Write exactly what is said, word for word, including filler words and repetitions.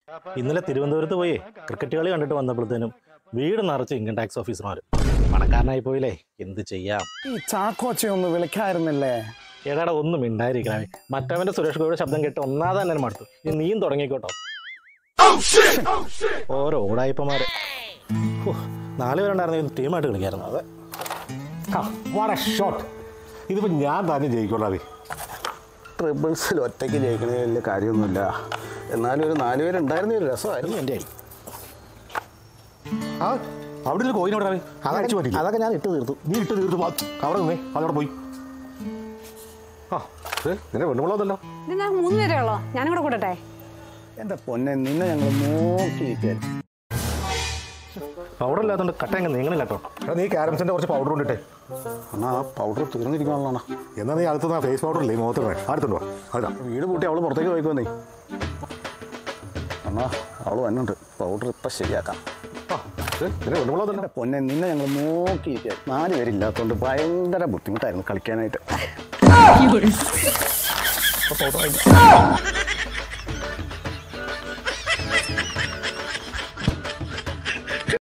ഇന്നലെ തിരുവനന്തപുരത്ത് പോയി ക്രിക്കറ്റ് കളി കണ്ടിട്ട് വന്നപ്പോഴത്തേനും വീട് നിറച്ച് ഇൻകം ടാക്സ് ഓഫീസർമാർ. പണക്കാരനായി പോയില്ലേ, എന്ത് ചെയ്യാം. ഈ ചാക്കോച്ചെ ഒന്ന് വിളിക്കായിരുന്നില്ലേ? ഏടാടാ ഒന്നും മിണ്ടായിരിക്കണേ. മറ്റവന്റെ സുരേഷ് ഗോപിയുടെ ശബ്ദം കേട്ട് ഒന്നാതെ തന്നെ മടുത്തു. ഇനി നീയും തുടങ്ങിക്കോട്ടോ. ഓരോ ഓടായിപ്പമാര്. നാല് പേരുണ്ടായിരുന്നു, ടീമായിട്ട് കളിക്കായിരുന്നു. അതെ, വാട്ട് എ ഷോട്ട്. ഇതിപ്പോൾ ഞാൻ തന്നെ ജയിക്കോളാവേ. ട്രിപ്പിൾസിൽ ഒറ്റയ്ക്ക് ജയിക്കണേ വലിയ കാര്യമൊന്നുമില്ല. എന്നാലും ഒരു നാല് പേരുണ്ടായിരുന്ന ഒരു രസമായിരുന്നു എൻ്റെ അടി. ആ അവിടെ ഒരു കോയിനോട് അടിച്ചു പറ്റില്ല. അതൊക്കെ ഞാൻ ഇട്ട് തീർത്തു. നീ ഇട്ട് തീർത്തു. അവിടെ നിന്നേ, അതവിടെ പോയി. ആ നിന്നെ വെണ്ണുമുള്ളതല്ലോ. നിങ്ങൾ മൂന്ന് പേരേ ഉള്ളോ? ഞാനും കൂടെ കൂടട്ടെ? എൻ്റെ പൊന്നെ, നിന്നെ ഞങ്ങൾ നോക്കിയിരിക്കുകയായിരുന്നു. പൗഡർ ഇല്ലാത്തതുകൊണ്ട് കട്ടയങ്ങ് നീങ്ങളും കേട്ടോ. എടാ നീ ക്യാരംസിൻ്റെ കുറച്ച് പൗഡർ കൊണ്ടിട്ടെ. എന്നാ ആ പൗഡർ തീർന്നിരിക്കണല്ലോ. എന്നാൽ നീ അടുത്തുനിന്ന് ഫേസ് പൗഡർ ഇല്ലേ മുഖത്ത് അടുത്തുണ്ടോ? അതാ വീട് പൂട്ടി അവൾ പുറത്തേക്ക് പോയിക്കോന്നേ. എന്നാ അവൾ വന്നുണ്ട്, പൗഡർ ഇപ്പം ശരിയാക്കാം. നിന്നെ വെണ്ണുമുള്ളതല്ലോ. എൻ്റെ പൊന്നെ, നിന്നെ ഞങ്ങൾ നോക്കിയിരിക്കുക. നാല് പേരില്ലാത്തതുകൊണ്ട് ഭയങ്കര ബുദ്ധിമുട്ടായിരുന്നു കളിക്കാനായിട്ട്. പൗഡർ